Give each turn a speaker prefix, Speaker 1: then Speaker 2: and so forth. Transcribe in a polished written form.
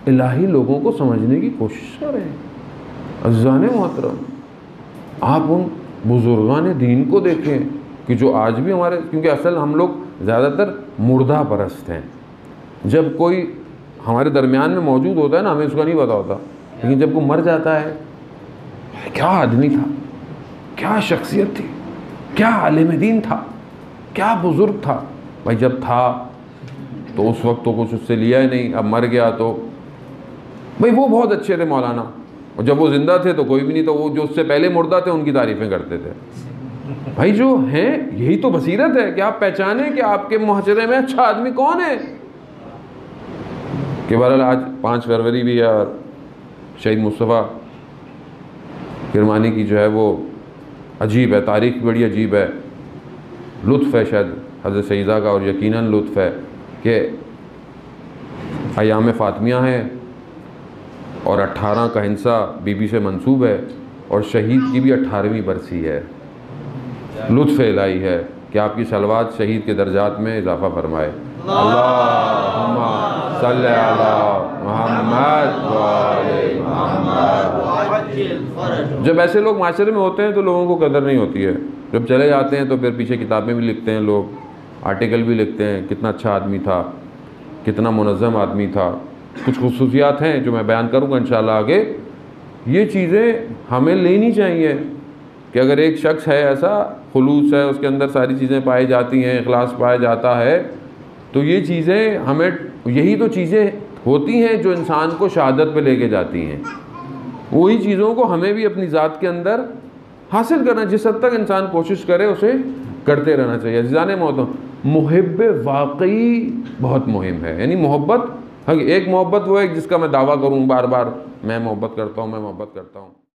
Speaker 1: इलाही लोगों को समझने की कोशिश करें। अज़ान मोहतरम, आप उन बुजुर्गान दीन को देखें कि जो आज भी हमारे, क्योंकि असल हम लोग ज़्यादातर मुर्दा परस्त हैं। जब कोई हमारे दरमियान में मौजूद होता है ना, हमें उसका नहीं पता होता, लेकिन जब वो मर जाता है, क्या आदमी था, क्या शख्सियत थी, क्या आलिम दीन था, क्या बुज़ुर्ग था। भाई जब था तो उस वक्त तो कुछ उससे लिया ही नहीं, अब मर गया तो भाई वो बहुत अच्छे थे मौलाना, और जब वो ज़िंदा थे तो कोई भी नहीं, तो वो जो उससे पहले मुर्दा थे उनकी तारीफ़ें करते थे। भाई जो हैं, यही तो बसीरत है कि आप पहचाने कि आपके मुआशरे में अच्छा आदमी कौन है। कि बहरहाल आज 5 फरवरी भी है और शहीद मुस्तफ़ा किरमानी की जो है वो अजीब है, तारीख़ बड़ी अजीब है। लुत्फ़ है शायद हज़रत सईदा का, और यकीनन लुत्फ़ है कि अयाम फ़ातिमिया है और 18 का हिंसा बीबी से मंसूब है, और शहीद की भी 18वीं बरसी है। लुत्फ़ इलाही है कि आपकी सलवात शहीद के दर्जात में इजाफ़ा फरमाए। अल्लाहुम्मा सल्लि अला मुहम्मद व आले मुहम्मद। जब ऐसे लोग माशरे में होते हैं तो लोगों को कदर नहीं होती है, जब चले जाते हैं तो फिर पीछे किताबें भी लिखते हैं लोग, आर्टिकल भी लिखते हैं, कितना अच्छा आदमी था, कितना मुनज़्ज़म आदमी था। कुछ खुसूसियात हैं जो मैं बयान करूँगा इंशाअल्लाह आगे। ये चीज़ें हमें लेनी चाहिए कि अगर एक शख्स है ऐसा, खुलूस है, उसके अंदर सारी चीज़ें पाई जाती हैं, इखलास पाया जाता है, तो ये चीज़ें हमें, यही तो चीज़ें होती हैं जो इंसान को शहादत पे लेके जाती हैं। वही चीज़ों को हमें भी अपनी ज़ात के अंदर हासिल करना, जिस हद तक इंसान कोशिश करे उसे करते रहना चाहिए। अज़ीज़ान मोहतरम, मुहिब्बे वाकई बहुत मुहिम है। यानी मोहब्बत, हाँ, एक मोहब्बत वो है जिसका मैं दावा करूँ बार बार, मैं मोहब्बत करता हूँ, मैं मोहब्बत करता हूँ।